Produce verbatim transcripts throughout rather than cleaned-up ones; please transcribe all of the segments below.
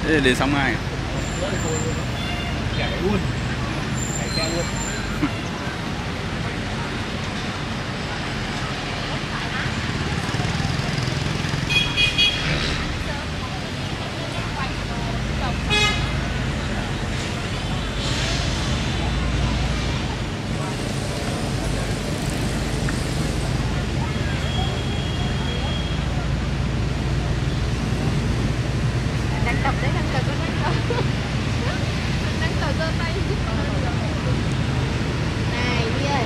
Thế đến xong ai? Chạy luôn. Chạy xe luôn. Đang tập đấy, đang tập, đang tập. Đang tập giơ tay giúp con. Này, đi ơi.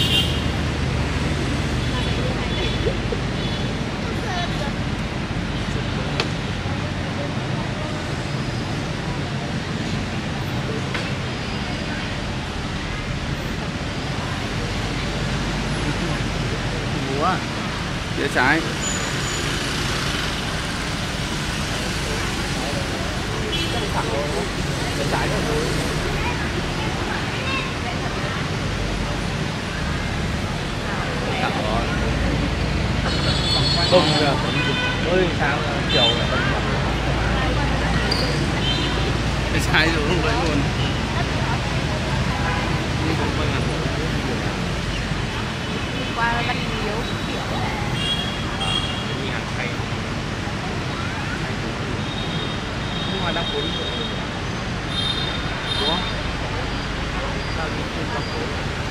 Múa. Phía trái. Bên trái thôi. Không được. Ôi sáng chiều là Phía trái rồi lúc đấy luôn. Qua Văn Miếu kiểu đi hàng khay. Nhưng mà đang cuốn đúng không? Đang đi trên con phố.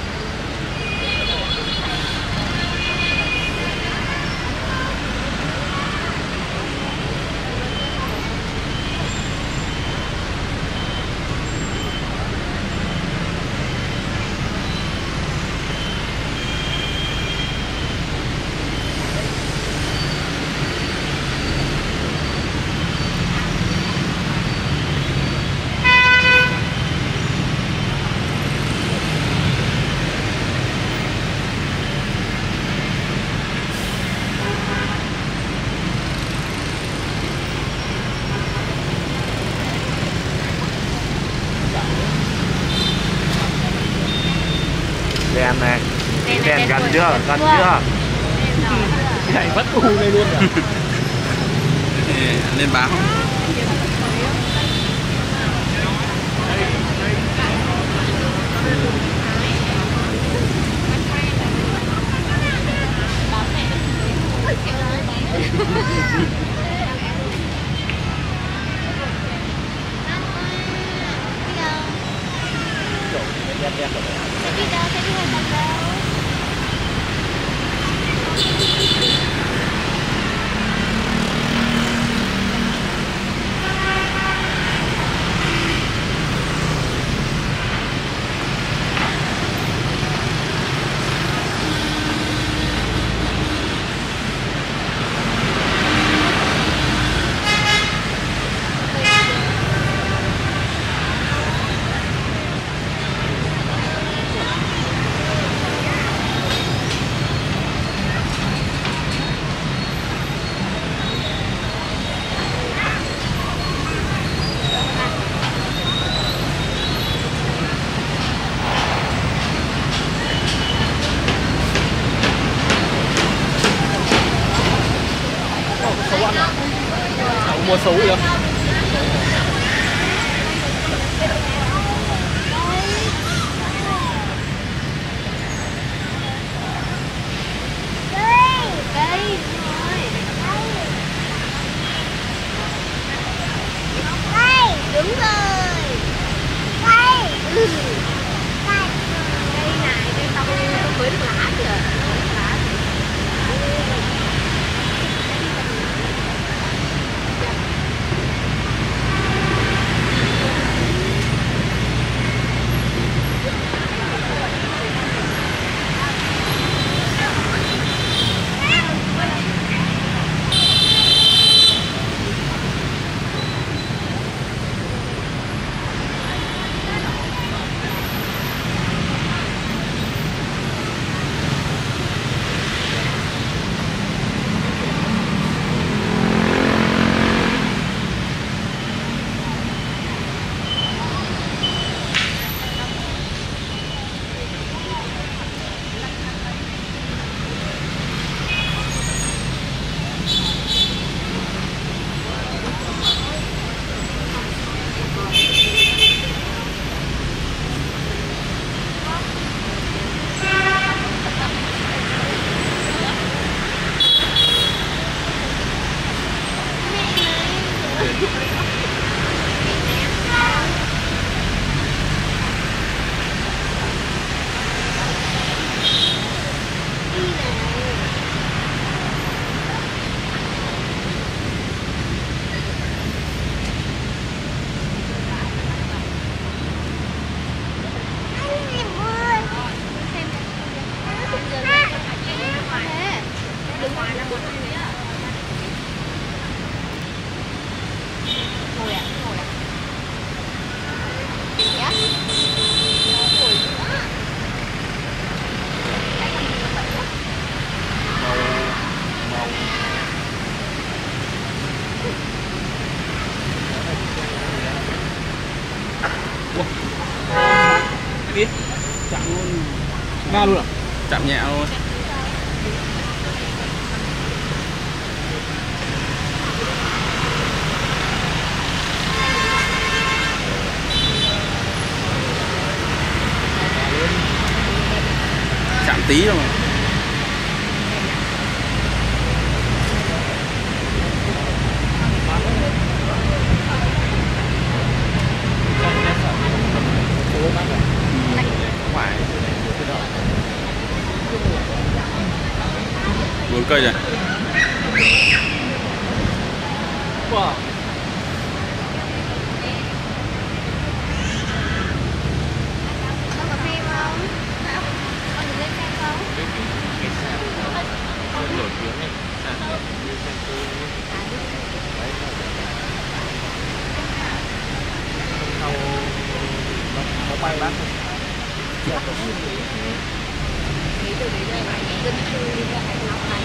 Đèn này, đèn, đèn gần chưa, gần chưa? Chạy vắt u đây luôn rồi. Lên báo. Đèn đèn rồi. đi đâu, sẽ đi hoạt động đâu. Mua xấu vậy? Đúng rồi. Cây. Ừ. Cây. Cây này, cây tao không với được lá kìa. Lá. Đi. Chạm luôn. Ga luôn à? Chạm nhẹ thôi. Chạm tí thôi mà. Bốn cây rồi. Wow. Con có phim không? Con được lên xem không? Nổi tiếng này. Sau nó bay bát thôi. Nghĩ từ đấy ra phải dân cư đi ra Hải Phòng này.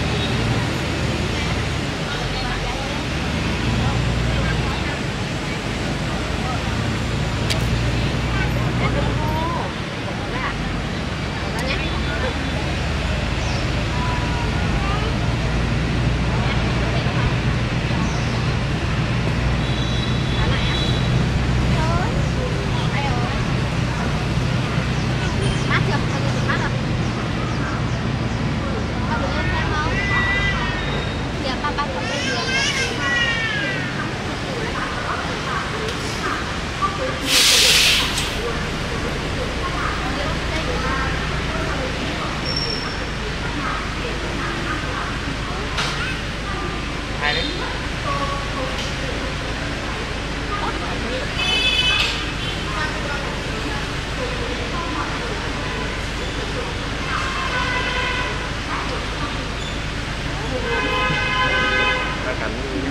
Hai đấy. Ta cắn đi.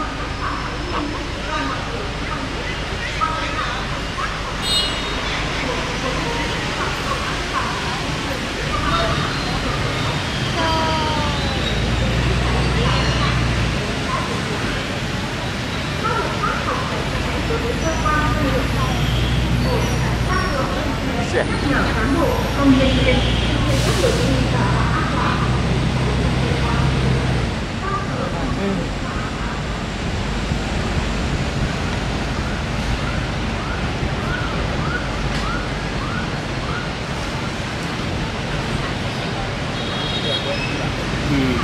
Ừ.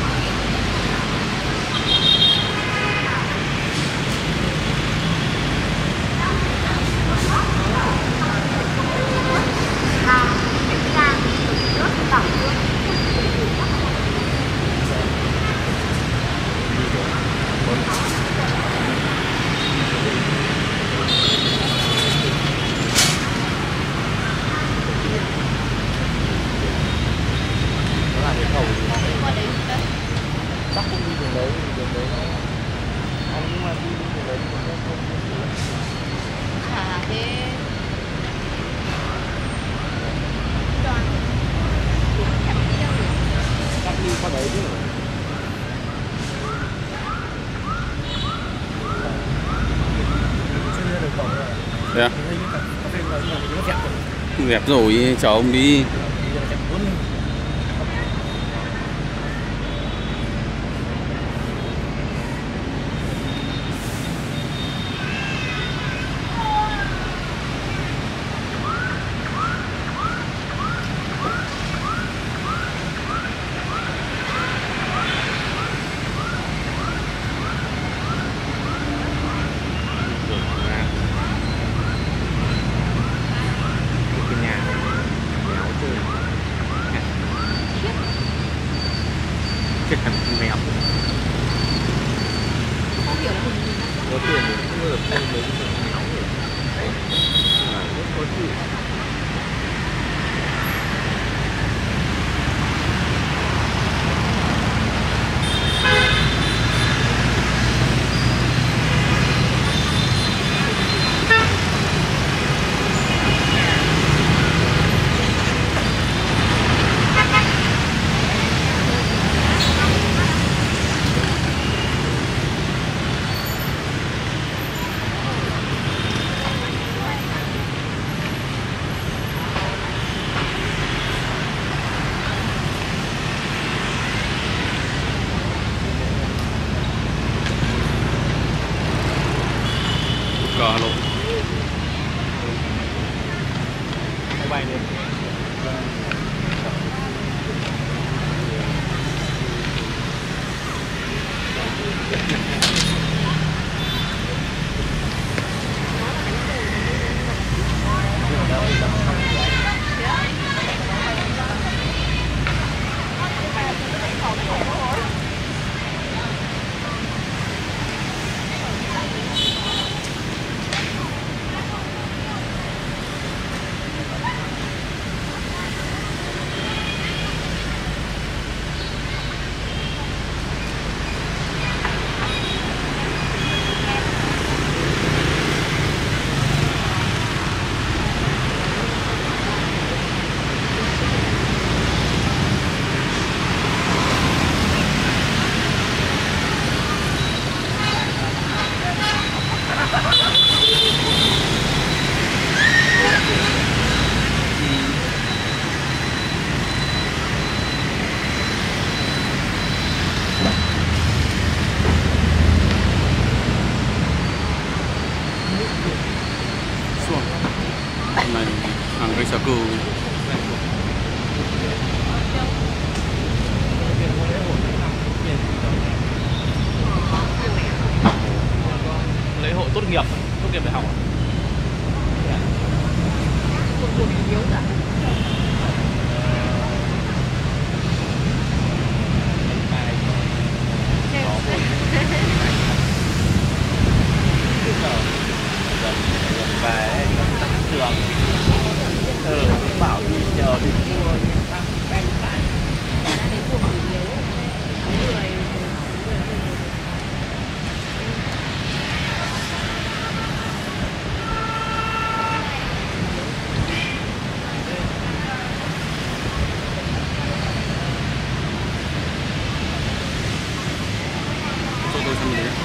Nó là cái cầu chắc không đi đường đấy, đường đấy nó anh nhưng mà đi đường đấy thì nó không À thế chắc đi qua đấy chứ. Thế à? Dẹp rồi, cháu ông đi. Chết hẳn mèo. không hiểu là hình gì nữa. Có tiền thì không được thay mấy cái mèo rồi. Đấy. Rất khó chịu. Hôm nay ăn cái xà cừu. Lễ hội tốt nghiệp, tốt nghiệp đại học. Về tắt trường. Ừ, bảo đi chờ đi mua bánh tại. Cho tôi xem đấy.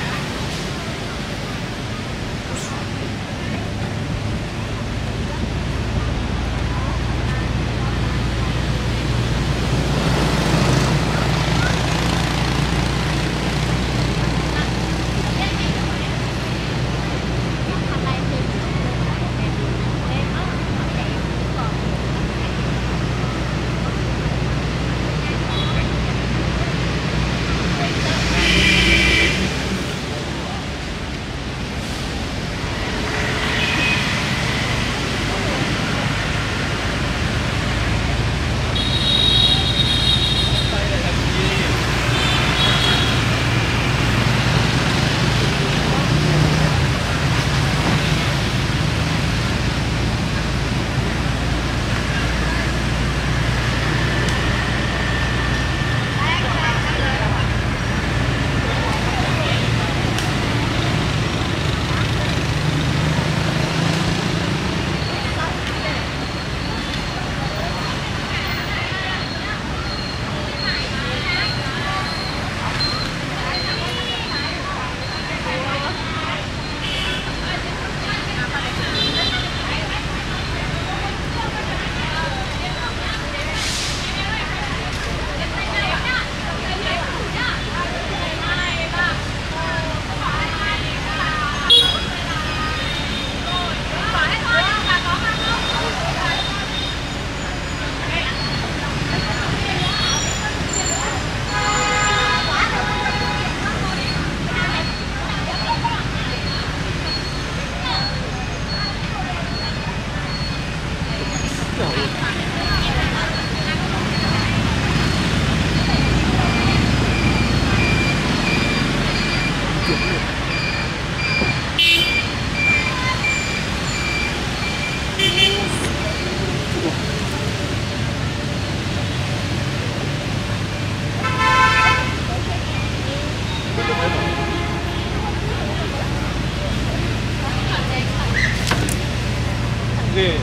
Ghê.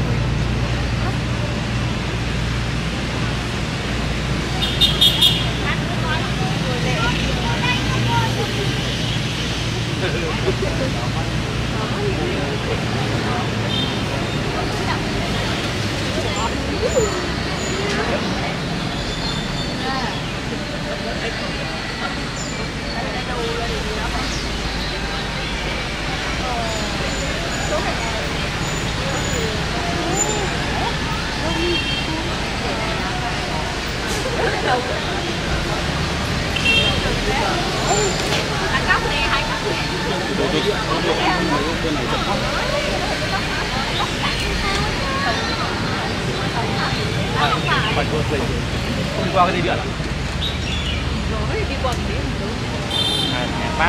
Tôi tôi tôi tôi này chậm quá. Phải vượt lên. Đi qua cái dây điện à? Rồi đi qua cái điện. À, nhà bác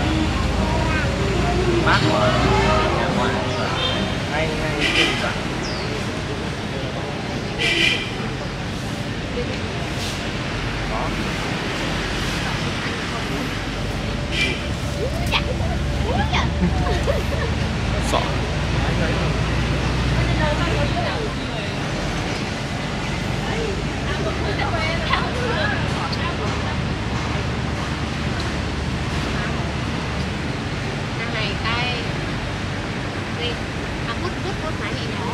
bác của nhà ngoại ngay ngay trên đoạn. Đó. Sợ. Này tay đi, à bút bút bút phải gì nhỏ.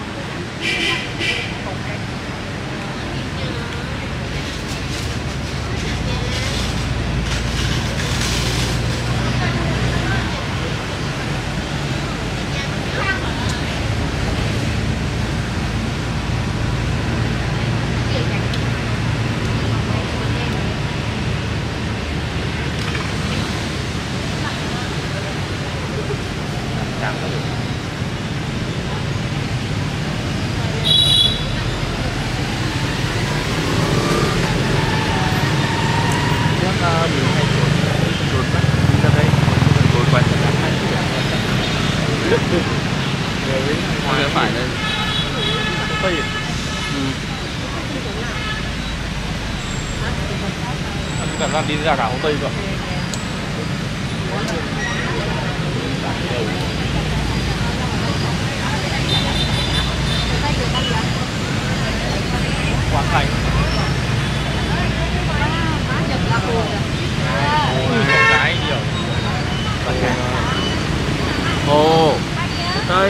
trắng đó được. Chắc mình hay chuột chuột bắt đi ra đây chuột quay trở lại hai Ngoài phải đây. Tây. Ừ. Anh cảm giác đi ra cả Hồ Tây rồi. Quảng Thành. Cái nhiều. Ồ, Hồ Tây.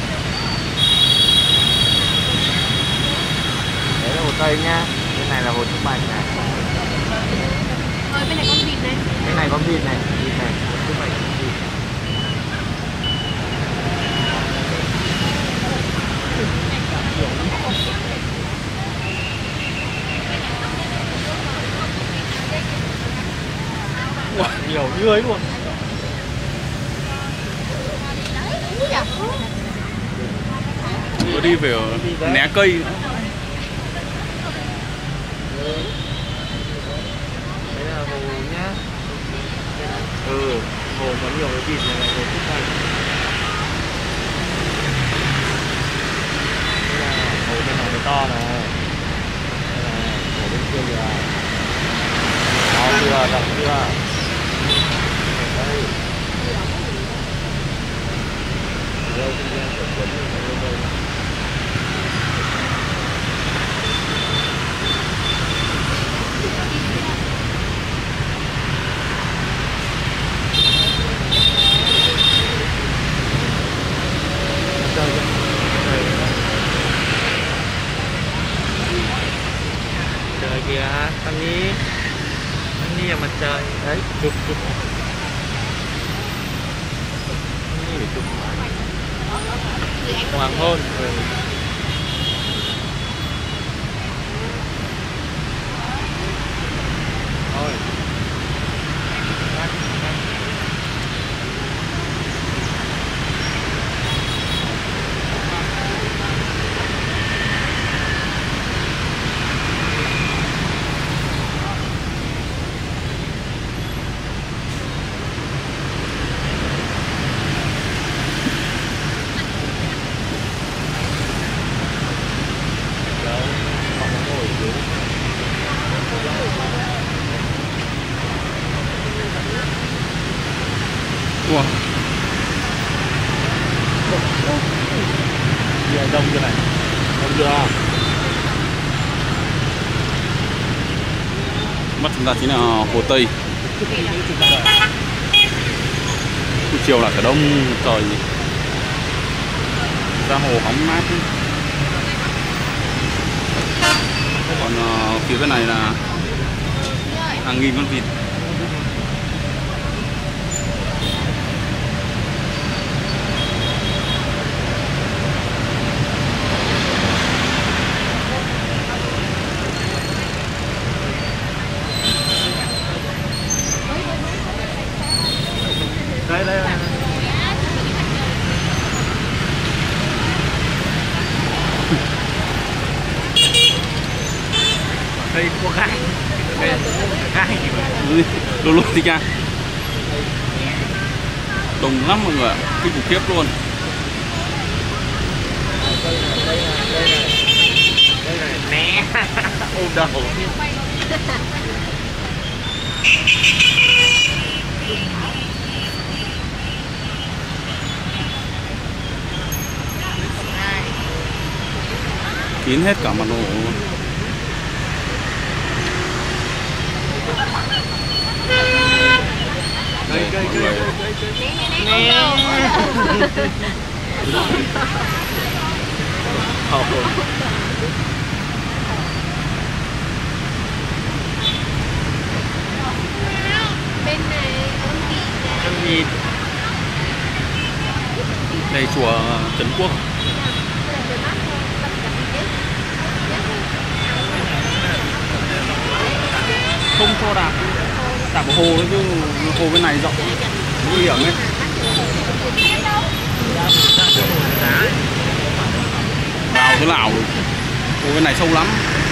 Đấy là Hồ Tây nha. Bên này là Hồ Trúc Bạch này. Ôi, bên này con vịt này. Bên này có vịt này, vịt này, Hồ Trúc Bạch có vịt. Wow, nhiều như ấy luôn. có đi về né cây nữa. Đấy là hồ nhá. Ừ, hồ có nhiều cái vịt này là hồ Trúc Bạch. Đây là hồ bên này mới to này. Đây là hồ bên kia kìa. To chưa, rộng chưa? Đây. Đâu không gian của quấn ở đây. Trời kìa, anh đi anh đi vào mặt trời đấy, chụp chụp anh đi để chụp hoàng hôn. Ừ. Thôi Wow. Giờ đông chưa này, đông chưa? Mắt chúng ta chính là Hồ Tây. Buổi chiều là cả đông trời ra hồ hóng mát. Còn uh, phía bên này là hàng nghìn con vịt. Đây đây. Đây có gai. Đây gai gì vậy? Luôn luôn đi ra. Đông lắm mọi người ạ, kinh khủng khiếp luôn. Đây này, đây này, đây này, né. Ôm đầu. Kín hết cả mặt hồ luôn. Đây, Cây, mọi cây, người. Né, né, né, con đầu. Bên này con vịt này. Con vịt. Đây chùa Trấn Quốc. Không cho đạp, đạp vào hồ chứ hồ bên này rộng nguy hiểm ấy. chỗ nào được. Ôi cái này sâu lắm.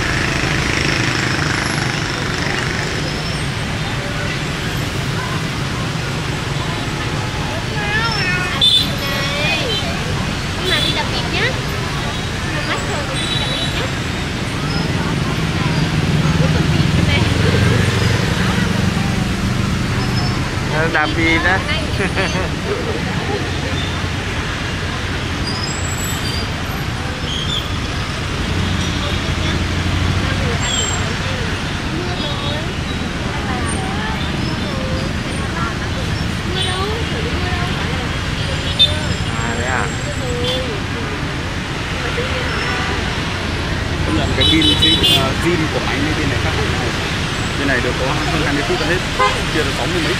Hôm nào đi đập vịt nhá. Một mắt thôi cũng đi đập vịt nhá. Đạp vịt á. Công nhận cái pin zin của anh với bên này khác hẳn này. Bên này được có hơn hai mươi phút là hết, kia là sáu mươi mấy.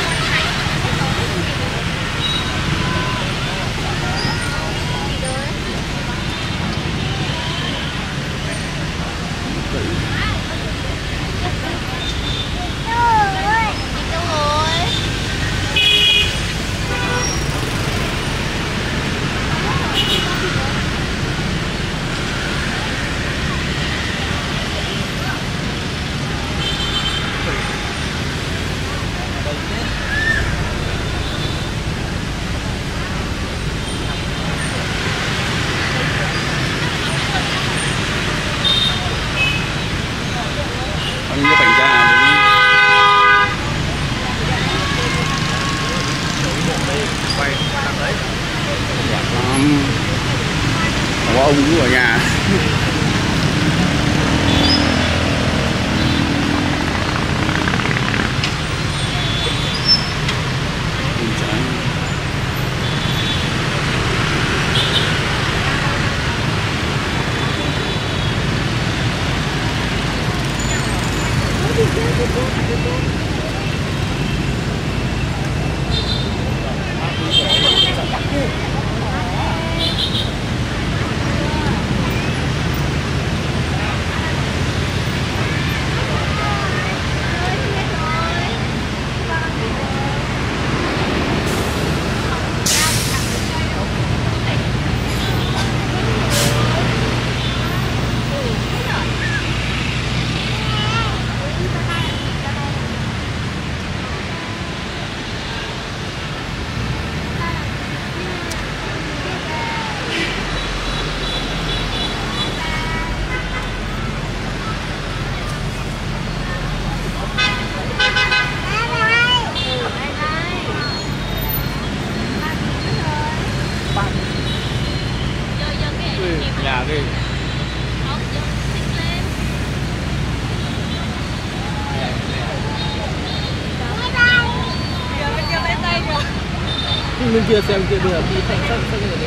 Anh như bánh ra Quay làm đấy. um, có ông cũng ở nhà. Nhà đi. Bên kia xem kia được đi thanh sắt sang